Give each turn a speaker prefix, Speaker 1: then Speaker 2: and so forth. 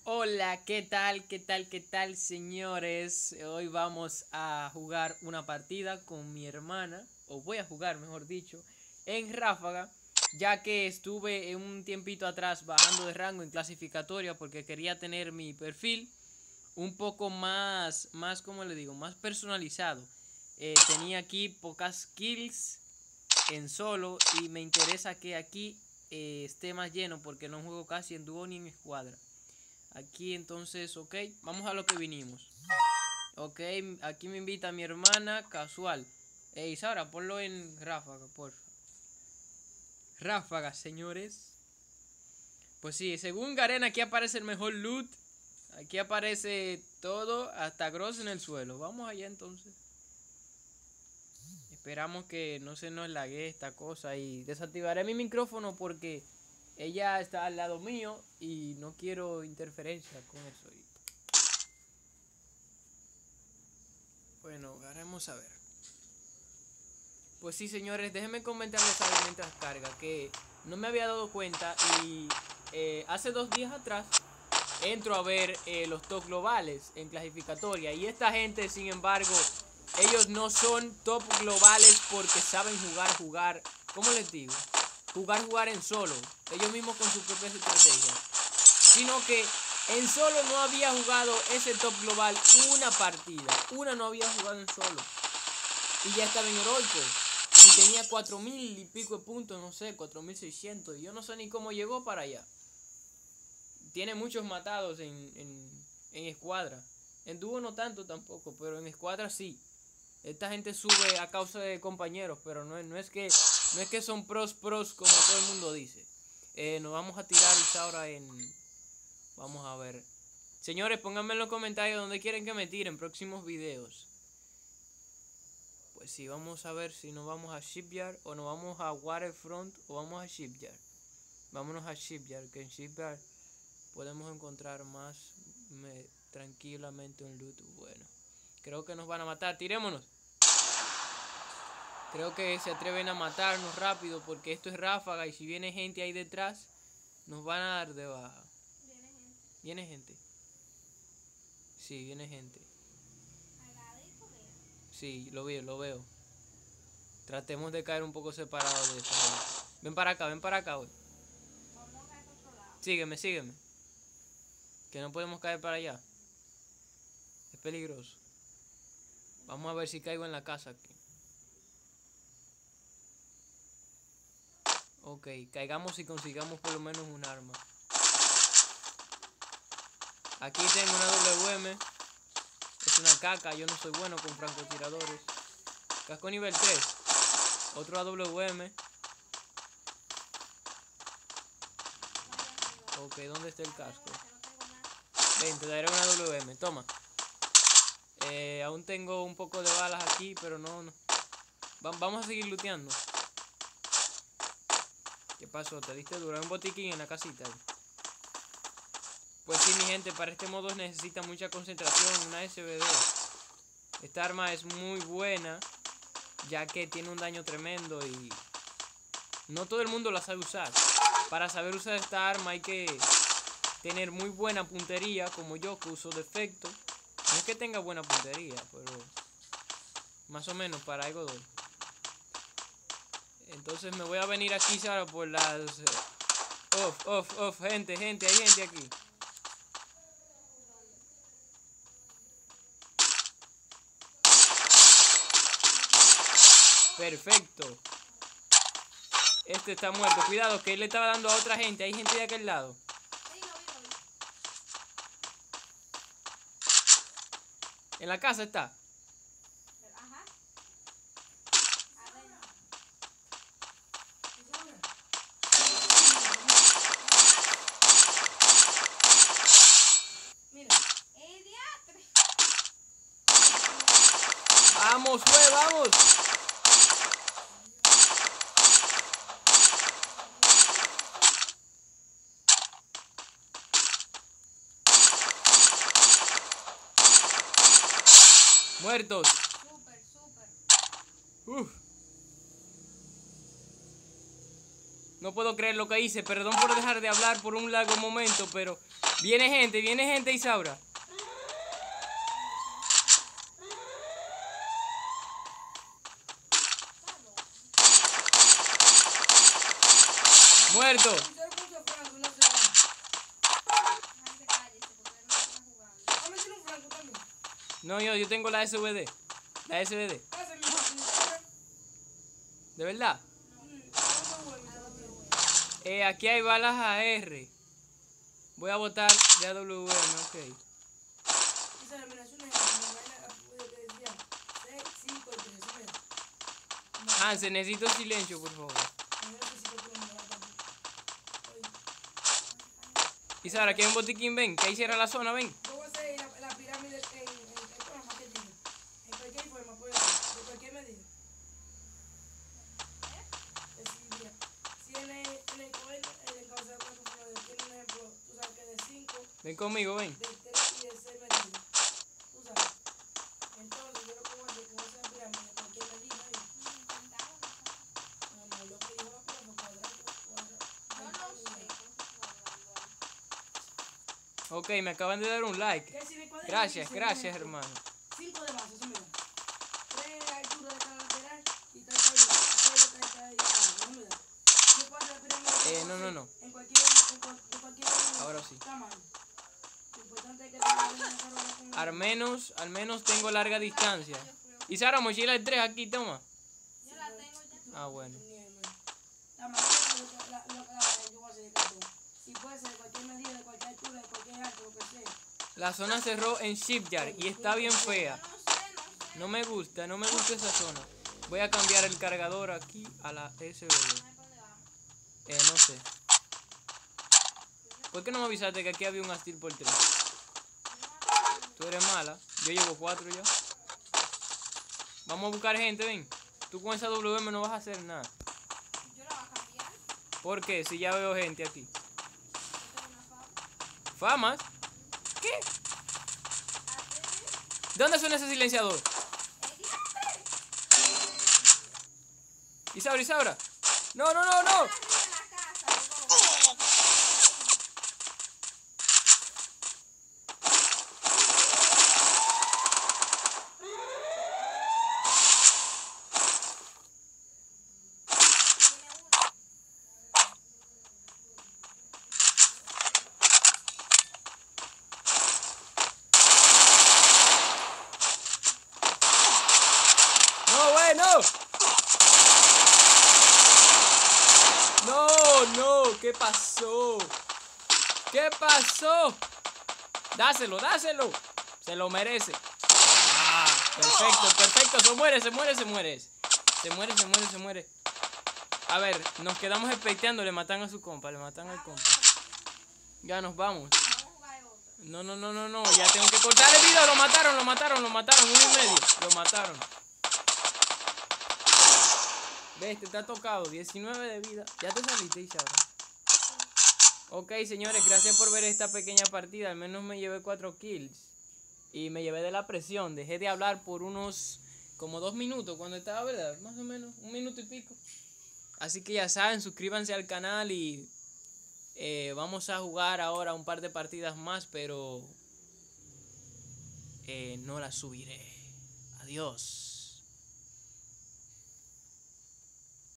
Speaker 1: Hola, ¿qué tal? ¿Qué tal? ¿Qué tal, señores? Hoy vamos a jugar una partida con mi hermana, o voy a jugar, mejor dicho, en Ráfaga, ya que estuve en un tiempito atrás bajando de rango en clasificatoria porque quería tener mi perfil un poco más, ¿cómo le digo? Más personalizado. Tenía aquí pocas kills en solo y me interesa que aquí esté más lleno porque no juego casi en dúo ni en escuadra. Aquí entonces, ok, vamos a lo que vinimos. Ok, aquí me invita mi hermana casual. Ey, Sara, ponlo en ráfaga, por ráfaga, señores. Pues sí, según Garen, aquí aparece el mejor loot. Aquí aparece todo, hasta Gross en el suelo. Vamos allá entonces. Esperamos que no se nos lague esta cosa. Y desactivaré mi micrófono porque ella está al lado mío y no quiero interferencia con eso. Bueno, haremos a ver. Pues sí, señores, déjenme comentarles algo mientras carga, que no me había dado cuenta y hace 2 días atrás entro a ver los top globales en clasificatoria y esta gente, sin embargo, ellos no son top globales porque saben jugar, ¿cómo les digo? Jugar en solo, ellos mismos con sus propias estrategias, sino que en solo no había jugado ese top global una partida, una no había jugado en solo y ya estaba en heroico. Y tenía 4000 y pico de puntos, no sé, 4600. Y yo no sé ni cómo llegó para allá. Tiene muchos matados en escuadra. En dúo no tanto tampoco, pero en escuadra sí. Esta gente sube a causa de compañeros, pero no es que son pros como todo el mundo dice. Nos vamos a tirar Isaura en... Vamos a ver. Señores, pónganme en los comentarios dónde quieren que me tiren próximos videos. Pues sí, vamos a ver si nos vamos a Shipyard o nos vamos a Waterfront o vamos a Shipyard. Vámonos a Shipyard, que en Shipyard podemos encontrar más tranquilamente un loot bueno. Creo que nos van a matar, tirémonos. Creo que se atreven a matarnos rápido porque esto es ráfaga y si viene gente ahí detrás, nos van a dar de baja. ¿Viene gente? Sí, viene gente. Sí, lo veo. Tratemos de caer un poco separados de esa gente. Ven para acá, güey. Sígueme. Que no podemos caer para allá. Es peligroso. Vamos a ver si caigo en la casa aquí. Ok, caigamos y consigamos por lo menos un arma. Aquí tengo una WM. Es una caca, yo no soy bueno con francotiradores. Casco nivel 3. Otro AWM. Ok, ¿dónde está el casco? Ven, te daré una WM, toma. Aún tengo un poco de balas aquí, pero no. Vamos a seguir looteando. ¿Qué pasó? ¿Te diste duro? Hay un botiquín en la casita ahí. Pues sí, mi gente, para este modo necesita mucha concentración, una SBD. Esta arma es muy buena, ya que tiene un daño tremendo y no todo el mundo la sabe usar. Para saber usar esta arma hay que tener muy buena puntería, como yo que uso defecto. No es que tenga buena puntería, pero más o menos para algo doy. Entonces me voy a venir aquí, Sara, por las... gente, hay gente aquí. Perfecto. Este está muerto. Cuidado, que él le estaba dando a otra gente. Hay gente de aquel lado. En la casa está. Vamos, vamos. Muertos. Uf. No puedo creer lo que hice. Perdón por dejar de hablar por un largo momento, pero viene gente, Isaura. Muerto. No, yo tengo la SVD. La SVD. ¿De verdad? Aquí hay balas AR. Voy a botar de AWM, ok. Hansen, necesito silencio, por favor. Isara, aquí hay un botiquín, ven. Que ahí cierra la zona, ven.
Speaker 2: La pirámide en cualquier forma, de cualquier medida. Si en el coger el encabezado tiene un ejemplo, tú sabes que de 5,
Speaker 1: Ven conmigo, ven.
Speaker 2: de 3 y de 6 medidas. Tú sabes. Entonces, yo lo que voy a hacer es que voy a hacer la pirámide de cualquier medida. No, lo que dijo la cosa, cuadrado. No sé.
Speaker 1: Ok, me acaban de dar un like. Gracias, hermano.
Speaker 2: 5 de base, eso me da. 3 alturas de cada lateral y 3 ahí. Eso me da. Yo puedo hacer la pirámide.
Speaker 1: No.
Speaker 2: En cualquier
Speaker 1: Ahora sí.
Speaker 2: tamaño. Lo importante es que tenga
Speaker 1: Al menos tengo larga distancia. Isara, mochila de 3 aquí, toma.
Speaker 3: Yo la tengo ya.
Speaker 1: Ah, bueno.
Speaker 2: La manera yo voy a hacer de cartón. Si puede ser de cualquier medida, de cualquier altura, de cualquier alto, lo que sea.
Speaker 1: La zona cerró en Shipyard y está bien fea.
Speaker 3: No sé.
Speaker 1: No me gusta esa zona. Voy a cambiar el cargador aquí a la SVD. No sé. ¿Por qué no me avisaste que aquí había un Astil por 3? Tú eres mala. Yo llevo 4 ya. Vamos a buscar gente, ven. Tú con esa WM no vas a hacer nada.
Speaker 3: Yo la voy a cambiar.
Speaker 1: ¿Por qué? Si ya veo gente aquí.
Speaker 3: Yo tengo una fama.
Speaker 1: ¿Famas? ¿Qué? ¿Dónde suena ese silenciador? Isaura. No. No, ¿qué pasó? Dáselo. Se lo merece. Ah, perfecto. Se muere. A ver, nos quedamos expectando. Le matan a su compa, Ya nos vamos. No. Ya tengo que cortar el video. Lo mataron. 1:30. Lo mataron. Ves, te ha tocado 19 de vida. Ya te saliste, Isaura. Ok, señores, gracias por ver esta pequeña partida. Al menos me llevé 4 kills. Y me llevé de la presión. Dejé de hablar por unos como 2 minutos cuando estaba, ¿verdad? Más o menos, 1 minuto y pico. Así que ya saben, suscríbanse al canal y vamos a jugar ahora un par de partidas más, pero no las subiré. Adiós.